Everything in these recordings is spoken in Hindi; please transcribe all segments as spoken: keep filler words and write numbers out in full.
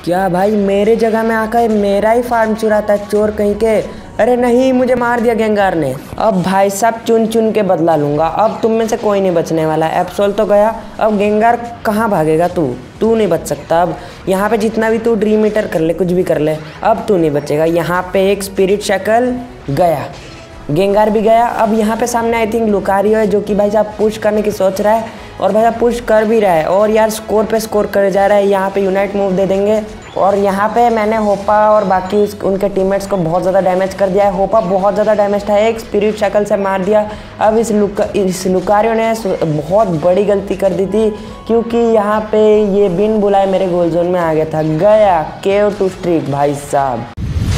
क्या भाई मेरे जगह में आकर मेरा ही फार्म चुराता है चोर कहीं के। अरे नहीं, मुझे मार दिया गेंगार ने। अब भाई साहब चुन चुन के बदला लूंगा। अब तुम में से कोई नहीं बचने वाला। एप्सोल तो गया, अब गेंगार कहाँ भागेगा? तू तू नहीं बच सकता। अब यहाँ पे जितना भी तू ड्रीम ईटर कर ले, कुछ भी कर ले, अब तू नहीं बचेगा। यहाँ पे एक स्पिरिट शक्ल गया, गेंगार भी गया। अब यहाँ पे सामने आई थिंक लुकारियो है जो कि भाई साहब पुश करने की सोच रहा है और भाई साहब पुश कर भी रहा है और यार स्कोर पे स्कोर कर जा रहा है। यहाँ पे यूनाइट मूव दे देंगे और यहाँ पे मैंने होपा और बाकी उस, उनके टीममेट्स को बहुत ज़्यादा डैमेज कर दिया है। होपा बहुत ज़्यादा डैमेज था, एक स्पिरिट शक्ल से मार दिया। अब इस लुका इस लुकारियो ने बहुत बड़ी गलती कर दी थी क्योंकि यहाँ पे ये बिन बुलाए मेरे गोल जोन में आ गया था। गया केव टू स्ट्रीट भाई साहब।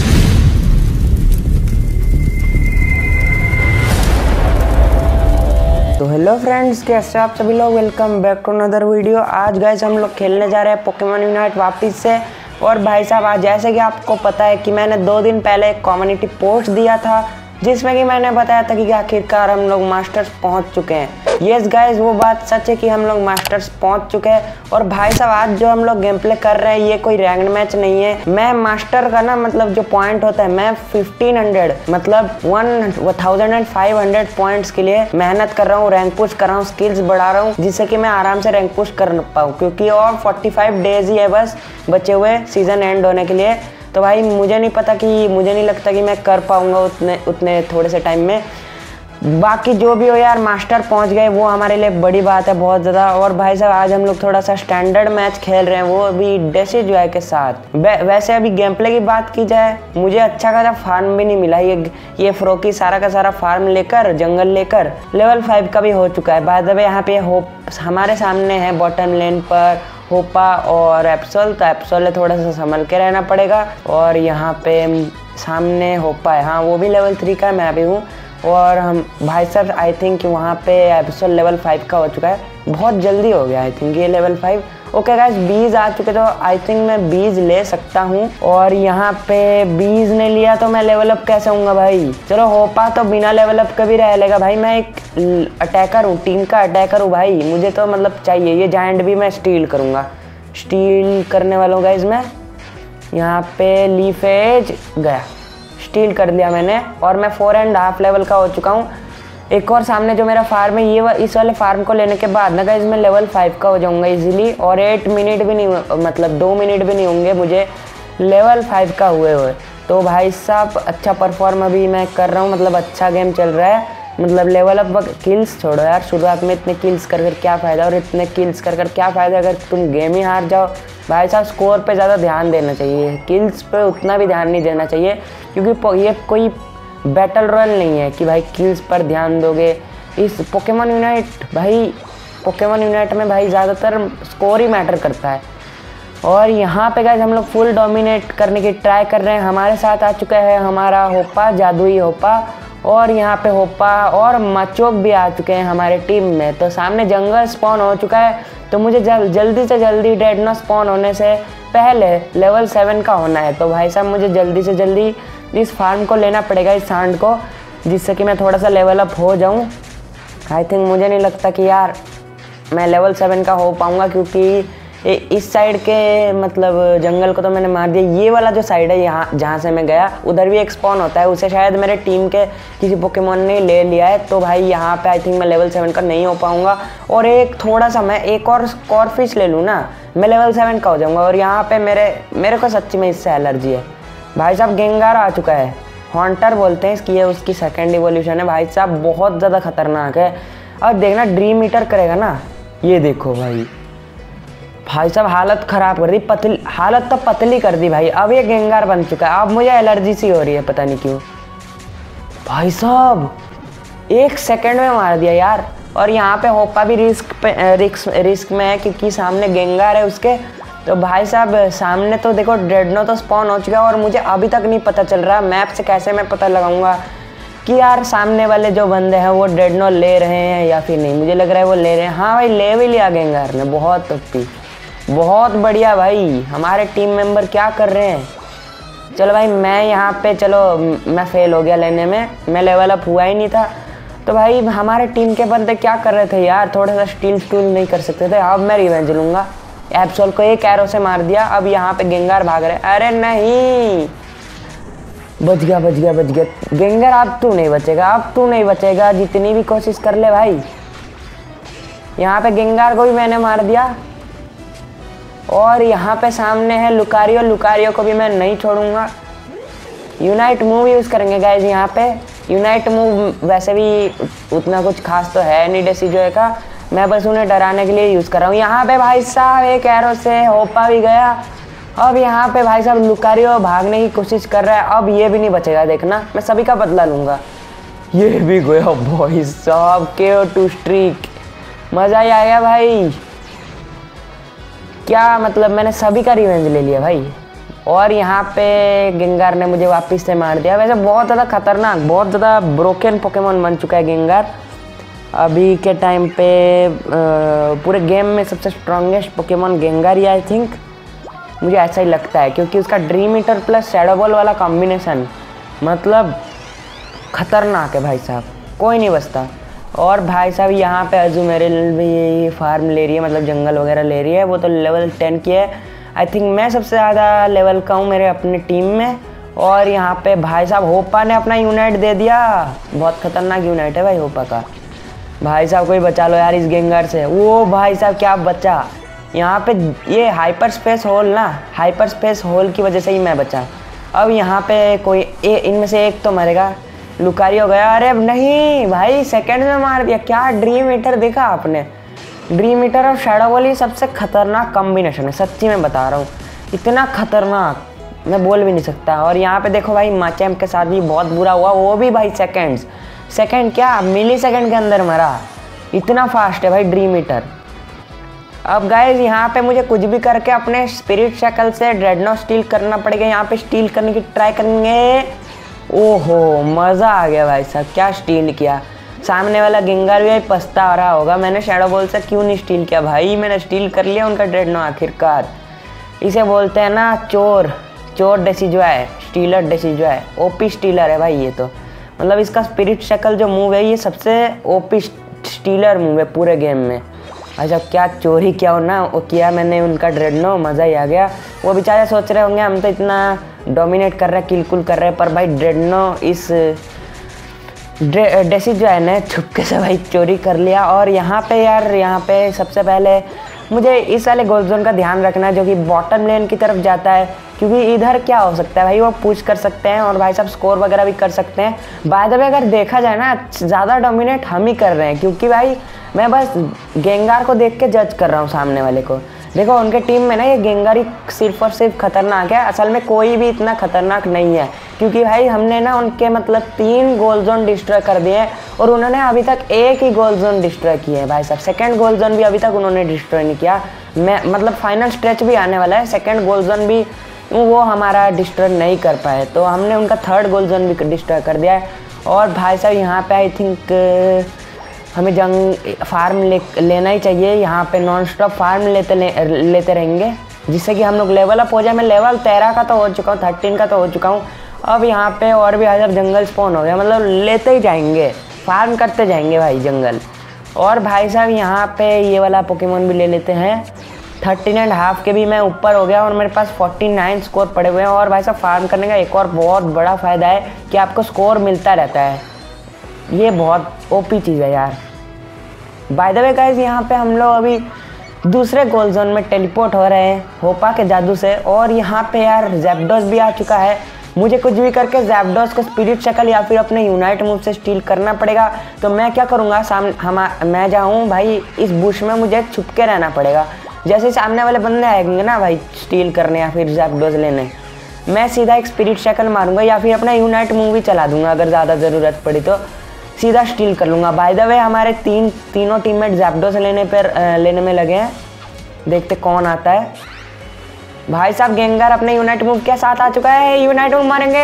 तो हेलो फ्रेंड्स, कैसे आप सभी लोग? Welcome back to another video. आज गाइस हम लोग खेलने जा रहे हैं पोकेमॉन यूनाइट वापस से। और भाई साहब आज जैसे कि आपको पता है कि मैंने दो दिन पहले एक कम्युनिटी पोस्ट दिया था जिसमें कि मैंने बताया था कि आखिरकार हम लोग मास्टर्स पहुंच चुके हैं। यस गाइस, वो बात सच है कि हम लोग मास्टर्स पहुंच चुके हैं। और भाई साहब आज जो हम लोग गेम प्ले कर रहे हैं ये कोई रैंक्ड मैच नहीं है। मैं मास्टर का ना मतलब जो पॉइंट होता है, मैं फिफ्टीन हंड्रेड मतलब one thousand and five hundred points के लिए मेहनत कर रहा हूँ, रैंक पुश कर रहा हूँ, स्किल्स बढ़ा रहा हूँ जिससे कि मैं आराम से रैंक पुश कर पाऊँ क्योंकि और फोर्टी फाइव डेज ही है बस बचे हुए सीजन एंड होने के लिए। तो भाई मुझे नहीं पता कि मुझे नहीं लगता कि मैं कर पाऊंगा उतने उतने थोड़े से टाइम में। बाकी जो भी हो यार, मास्टर पहुंच गए वो हमारे लिए बड़ी बात है बहुत ज़्यादा। और भाई साहब आज हम लोग थोड़ा सा स्टैंडर्ड मैच खेल रहे हैं, वो भी डेसी जो है के साथ। वैसे अभी गेम प्ले की बात की जाए, मुझे अच्छा खासा फार्म भी नहीं मिला। ये ये फ्रोकी सारा का सारा फार्म लेकर जंगल लेकर लेवल फाइव का भी हो चुका है। बाय द वे यहाँ पे होप हमारे सामने है बॉटम लेन पर होपा और एप्सोल। तो एप्सोल है, थोड़ा सा संभल के रहना पड़ेगा। और यहाँ पे सामने होपा है, हाँ वो भी लेवल थ्री का है, मैं भी हूँ। और हम भाई साहब आई थिंक वहाँ पे एप्सोल लेवल फाइव का हो चुका है, बहुत जल्दी हो गया आई थिंक ये लेवल फाइव। ओके गाइस, बीज आ चुके तो आई थिंक मैं बीज ले सकता हूँ। और यहाँ पे बीज ने लिया तो मैं लेवल अप कैसे होऊंगा भाई? चलो होपा तो बिना लेवल अप का भी रह लेगा भाई। मैं एक अटैकर हूँ, टीम का अटैकर हूँ भाई, मुझे तो मतलब चाहिए। ये जायंट भी मैं स्टील करूँगा, स्टील करने वाला हूँ गाइस मैं। यहाँ पे लीफ एज गया, स्टील कर दिया मैंने और मैं फोर एंड हाफ लेवल का हो चुका हूँ। एक और सामने जो मेरा फार्म है, ये वा, इस वाले फार्म को लेने के बाद ना गाइस मैं लेवल फाइव का हो जाऊंगा इजीली। और एट मिनट भी नहीं मतलब दो मिनट भी नहीं होंगे मुझे लेवल फाइव का हुए हुए। तो भाई साहब अच्छा परफॉर्म अभी मैं कर रहा हूँ, मतलब अच्छा गेम चल रहा है। मतलब लेवल अप किल्स छोड़ो यार, शुरुआत में इतने किल्स कर कर क्या फ़ायदा, और इतने किल्स कर कर क्या फ़ायदा अगर तुम गेम ही हार जाओ। भाई साहब स्कोर पे ज़्यादा ध्यान देना चाहिए, किल्स पे उतना भी ध्यान नहीं देना चाहिए क्योंकि ये कोई बैटल रॉयल नहीं है कि भाई किल्स पर ध्यान दोगे। इस पोकेमॉन यूनाइट भाई पोकेमॉन यूनाइट में भाई ज़्यादातर स्कोर ही मैटर करता है। और यहाँ पे गाइस हम लोग फुल डोमिनेट करने की ट्राई कर रहे हैं। हमारे साथ आ चुका है हमारा होपा, जादुई होपा। और यहाँ पे होपा और मचोक भी आ चुके हैं हमारे टीम में। तो सामने जंगल स्पॉन हो चुका है, तो मुझे जल, जल्दी से जल्दी ड्रेडनॉट स्पॉन होने से पहले लेवल सेवन का होना है। तो भाई साहब मुझे जल्दी से जल्दी इस फार्म को लेना पड़ेगा, इस सांड को, जिससे कि मैं थोड़ा सा लेवल अप हो जाऊं। आई थिंक मुझे नहीं लगता कि यार मैं लेवल सेवन का हो पाऊंगा क्योंकि इस साइड के मतलब जंगल को तो मैंने मार दिया। ये वाला जो साइड है यहाँ जहाँ से मैं गया उधर भी एक स्पॉन होता है, उसे शायद मेरे टीम के किसी पोकेमॉन ने ले लिया है। तो भाई यहाँ पे आई थिंक मैं लेवल सेवन का नहीं हो पाऊँगा। और एक थोड़ा सा मैं एक और स्कॉर्फिश ले लूँ ना, मैं लेवल सेवन का हो जाऊँगा। और यहाँ पर मेरे मेरे को सच्ची में इससे एलर्जी है। भाई साहब गेंगार आ चुका है, हॉन्टर बोलते हैं इसकी, ये उसकी सेकेंड इवोल्यूशन है। भाई साहब बहुत ज़्यादा खतरनाक है। और देखना ड्रीम ईटर करेगा ना, ये देखो भाई भाई साहब हालत ख़राब कर दी, पतली हालत तो पतली कर दी भाई। अब ये गेंगार बन चुका है, अब मुझे एलर्जी सी हो रही है पता नहीं क्यों। भाई साहब एक सेकंड में मार दिया यार। और यहाँ पे होपा भी रिस्क पे रिस्क रिस्क में है क्योंकि सामने गेंगार है उसके। तो भाई साहब सामने तो देखो ड्रेडनॉट तो स्पॉन हो चुका है और मुझे अभी तक नहीं पता चल रहा मैप से कैसे मैं पता लगाऊंगा कि यार सामने वाले जो बंदे हैं वो ड्रेडनॉट ले रहे हैं या फिर नहीं। मुझे लग रहा है वो ले रहे हैं। हाँ भाई ले भी लिया गेंगार ने, बहुत टप्पी, बहुत बढ़िया भाई। हमारे टीम मेंबर क्या कर रहे हैं? चलो भाई मैं यहाँ पे चलो मैं फेल हो गया लेने में, मैं लेवल अप हुआ ही नहीं था। तो भाई हमारे टीम के बंदे क्या कर रहे थे यार, थोड़ा सा स्टील स्टूल नहीं कर सकते थे। अब मैं रिवेंज लूँगा, एप्सोल को एक एरो से मार दिया। अब यहाँ पे गेंगार भाग रहे, अरे नहीं, बच गया बच गया बच गया। गेंगार अब तू नहीं बचेगा, अब तू नहीं बचेगा, जितनी भी कोशिश कर ले भाई। यहाँ पे गेंगार को भी मैंने मार दिया और यहाँ पे सामने है लुकारियो, लुकारियो को भी मैं नहीं छोड़ूंगा। यूनाइट मूव यूज़ करेंगे गाइज यहाँ पे। यूनाइट मूव वैसे भी उतना कुछ खास तो है नहीं डेसिजोए का, मैं बस उन्हें डराने के लिए यूज़ कर रहा हूँ। यहाँ पे भाई साहब एक एरो से होपा भी गया। अब यहाँ पे भाई साहब लुकारियो भागने की कोशिश कर रहा है, अब ये भी नहीं बचेगा, देखना मैं सभी का बदला लूँगा। ये भी गया भाई साहब के टू स्ट्रीक, मज़ा ही आ गया भाई। क्या मतलब, मैंने सभी का रिवेंज ले लिया भाई। और यहाँ पे गेंगार ने मुझे वापस से मार दिया। वैसे बहुत ज़्यादा खतरनाक, बहुत ज़्यादा ब्रोकन पोकेमोन बन चुका है गेंगार अभी के टाइम पे। पूरे गेम में सबसे स्ट्रॉन्गेस्ट पोकेमोन गेंगार ही आई थिंक, मुझे ऐसा ही लगता है, क्योंकि उसका dream eater plus shadow ball वाला कॉम्बिनेशन मतलब खतरनाक है भाई साहब, कोई नहीं बचता। और भाई साहब यहाँ पे अजूमेरिल भी फार्म ले रही है, मतलब जंगल वगैरह ले रही है, वो तो लेवल टेन की है। आई थिंक मैं सबसे ज़्यादा लेवल का हूँ मेरे अपने टीम में। और यहाँ पे भाई साहब होपा ने अपना यूनाइट दे दिया, बहुत खतरनाक यूनाइट है भाई होपा का। भाई साहब कोई बचा लो यार इस गेंगार से। वो भाई साहब क्या बचा यहाँ पे, ये हाइपर स्पेस होल ना, हाइपर स्पेस होल की वजह से ही मैं बचा। अब यहाँ पे कोई ए, इनमें से एक तो मरेगा। लुकारियो गया, अरे नहीं भाई सेकंड में मार दिया। क्या ड्रीम ईटर देखा आपने, ड्रीम ईटर और शैडो बॉल सबसे खतरनाक कॉम्बिनेशन है, सच्ची में बता रहा हूँ, इतना खतरनाक मैं बोल भी नहीं सकता। और यहाँ पे देखो भाई माचैम्प के साथ भी बहुत बुरा हुआ, वो भी भाई सेकंड्स सेकंड क्या मिली सेकंड के अंदर मरा, इतना फास्ट है भाई ड्रीम ईटर। अब गाइज यहाँ पे मुझे कुछ भी करके अपने स्पिरिट शक्ल से ड्रेडनो स्टील करना पड़ेगा। यहाँ पे स्टील करने की ट्राई करेंगे। ओहो मज़ा आ गया भाई साहब, क्या स्टील किया। सामने वाला गेंगार भी पछता रहा होगा, मैंने शैडो बॉल से क्यों नहीं स्टील किया भाई, मैंने स्टील कर लिया उनका ड्रेडनो आखिरकार। इसे बोलते हैं ना चोर, चोर Decidueye, stealer Decidueye, OP stealer है भाई ये तो। मतलब इसका स्पिरिट शक्ल जो मूव है ये सबसे ओपी स्टीलर मूव है पूरे गेम में। अच्छा क्या चोरी किया हो ना, वो किया मैंने उनका ड्रेडनो, मज़ा ही आ गया। वो बेचारे सोच रहे होंगे हम तो इतना डोमिनेट कर रहे हैं, किलकुल कर रहे हैं, पर भाई ड्रेडनो इस डेसिजोए ने छुपके से भाई चोरी कर लिया। और यहाँ पे यार यहाँ पे सबसे पहले मुझे इस वाले गोल्ड जोन का ध्यान रखना है जो कि बॉटम लेन की तरफ जाता है, क्योंकि इधर क्या हो सकता है भाई, वो पुश कर सकते हैं और भाई साहब स्कोर वगैरह भी कर सकते हैं। बाय द वे अगर देखा जाए ना ज़्यादा डोमिनेट हम ही कर रहे हैं, क्योंकि भाई मैं बस गेंगार को देख के जज कर रहा हूँ सामने वाले को। देखो उनके टीम में ना ये गेंगार ही सिर्फ और सिर्फ खतरनाक है, असल में कोई भी इतना खतरनाक नहीं है, क्योंकि भाई हमने ना उनके मतलब तीन गोल जोन डिस्ट्रॉय कर दिए हैं और उन्होंने अभी तक एक ही गोल जोन डिस्ट्रॉय किया है भाई साहब। सेकंड गोल जोन भी अभी तक उन्होंने डिस्ट्रॉय नहीं किया। मैं मतलब फाइनल स्ट्रेच भी आने वाला है, सेकंड गोल जोन भी वो हमारा डिस्ट्रॉय नहीं कर पाए, तो हमने उनका थर्ड गोल जोन भी डिस्ट्रॉय कर दिया है। और भाई साहब यहाँ पे आई थिंक हमें जंग फार्म ले लेना ही चाहिए, यहाँ पे नॉन स्टॉप फार्म लेते ले, लेते रहेंगे, जिससे कि हम लोग लेवल अप हो जाए। मैं लेवल तेरह का तो हो चुका हूँ, थर्टीन का तो हो चुका हूँ। अब यहाँ पे और भी हज़ार जंगल स्पॉन हो गया, मतलब लेते ही जाएंगे, फार्म करते जाएंगे भाई जंगल। और भाई साहब यहाँ पे ये वाला पोकेमोन भी ले लेते हैं। थर्टीन एंड हाफ के भी मैं ऊपर हो गया और मेरे पास फोर्टी नाइन स्कोर पड़े हुए हैं। और भाई साहब फार्म करने का एक और बहुत बड़ा फ़ायदा है कि आपको स्कोर मिलता रहता है, ये बहुत ओपी चीज़ है यार। बाय द वे गाइस यहाँ पे हम लोग अभी दूसरे गोल जोन में टेलीपोर्ट हो रहे हैं होपा के जादू से। और यहाँ पे यार जैप्डोस भी आ चुका है, मुझे कुछ भी करके जैप्डोस को स्पिरिट शक्ल या फिर अपने यूनाइट मूव से स्टील करना पड़ेगा। तो मैं क्या करूँगा, सामने हम मैं जाऊँ भाई इस बुश में, मुझे छुप के रहना पड़ेगा। जैसे सामने वाले बंदे आएंगे ना भाई स्टील करने या फिर जैप्डोस लेने, मैं सीधा एक स्पिरिट शक्ल मारूंगा या फिर अपना यूनाइट मूव भी चला दूंगा, अगर ज़्यादा ज़रूरत पड़ी तो सीधा स्टील कर लूँगा। बाय द वे हमारे तीन तीनों टीममेट जैप्डोस लेने पर लेने में लगे हैं, देखते कौन आता है। भाई साहब गेंगार अपने यूनाइट मूव के साथ आ चुका है, यूनाइट मूव मारेंगे।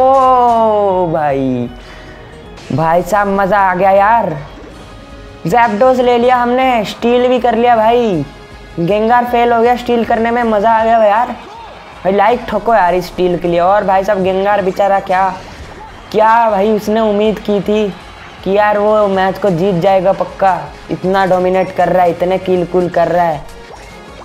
ओ भाई भाई साहब मज़ा आ गया यार, जैप्डोस ले लिया हमने, स्टील भी कर लिया भाई। गेंगार फेल हो गया स्टील करने में, मज़ा आ गया यार भाई, लाइक ठोको यार इस स्टील के लिए। और भाई साहब गेंगार बेचारा क्या क्या भाई उसने उम्मीद की थी कि यार वो मैच को जीत जाएगा पक्का, इतना डोमिनेट कर रहा है, इतने किल कुल कर रहा है।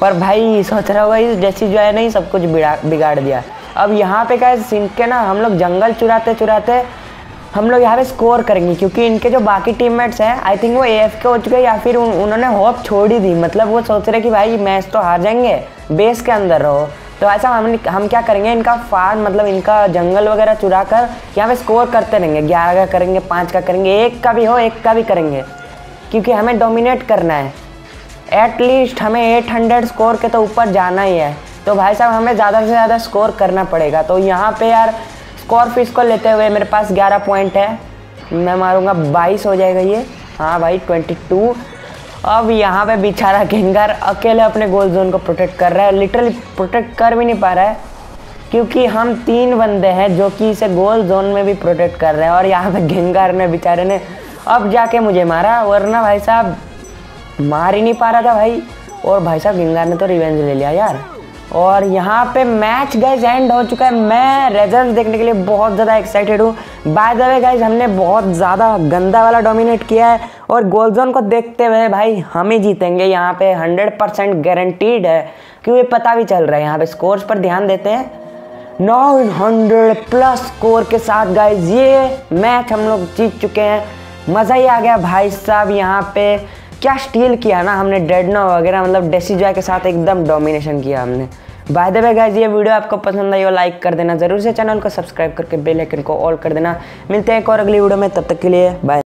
पर भाई सोच रहा होगा इस डेसी जो है नहीं सब कुछ बिगाड़ दिया। अब यहाँ पे क्या इनके ना हम लोग जंगल चुराते चुराते हम लोग यहाँ पे स्कोर करेंगे, क्योंकि इनके जो बाकी टीममेट्स हैं आई थिंक वो एएफ के हो चुके या फिर उन, उन्होंने होप छोड़ ही दी। मतलब वो सोच रहे कि भाई मैच तो हार जाएंगे, बेस के अंदर रहो। तो ऐसा हम हम क्या करेंगे, इनका फार्म मतलब इनका जंगल वगैरह चुरा कर यहाँ पे स्कोर करते रहेंगे। ग्यारह का करेंगे, पाँच का करेंगे, एक का भी हो एक का भी करेंगे, क्योंकि हमें डोमिनेट करना है। एटलीस्ट हमें आठ सौ स्कोर के तो ऊपर जाना ही है। तो भाई साहब हमें ज़्यादा से ज़्यादा स्कोर करना पड़ेगा। तो यहाँ पे यार स्कोर फिश को लेते हुए मेरे पास ग्यारह पॉइंट है, मैं मारूंगा बाईस हो जाएगा ये। हाँ भाई बाईस। अब यहाँ पे बेचारा गेंगार अकेले अपने गोल जोन को प्रोटेक्ट कर रहा है। लिटरली प्रोटेक्ट कर भी नहीं पा रहा है, क्योंकि हम तीन बंदे हैं जो कि इसे गोल जोन में भी प्रोटेक्ट कर रहे हैं। और यहाँ पे गेंगार ने बेचारे ने अब जाके मुझे मारा, वरना भाई साहब मार ही नहीं पा रहा था भाई। और भाई साहब गेंगार ने तो रिवेंज ले लिया यार। और यहाँ पे मैच गाइज एंड हो चुका है। मैं रिजल्ट देखने के लिए बहुत ज़्यादा एक्साइटेड हूँ। बाय द वे गाइज हमने बहुत ज़्यादा गंदा वाला डोमिनेट किया है, और गोल जोन को देखते हुए भाई हम ही जीतेंगे यहाँ पे हंड्रेड परसेंट गारंटीड है, क्योंकि पता भी चल रहा है। यहाँ पे स्कोर्स पर ध्यान देते हैं, नौ सौ प्लस स्कोर के साथ गाइज ये मैच हम लोग जीत चुके हैं। मज़ा ही आ गया भाई साहब। यहाँ पे क्या स्टील किया ना हमने, ड्रेडनॉ वगैरह, मतलब डेसीजॉय के साथ एकदम डोमिनेशन किया हमने। बाय द वे गाइस ये वीडियो आपको पसंद आई हो लाइक कर देना, ज़रूर से चैनल को सब्सक्राइब करके बेल आइकन को ऑल कर देना। मिलते हैं एक और अगली वीडियो में, तब तक के लिए बाय।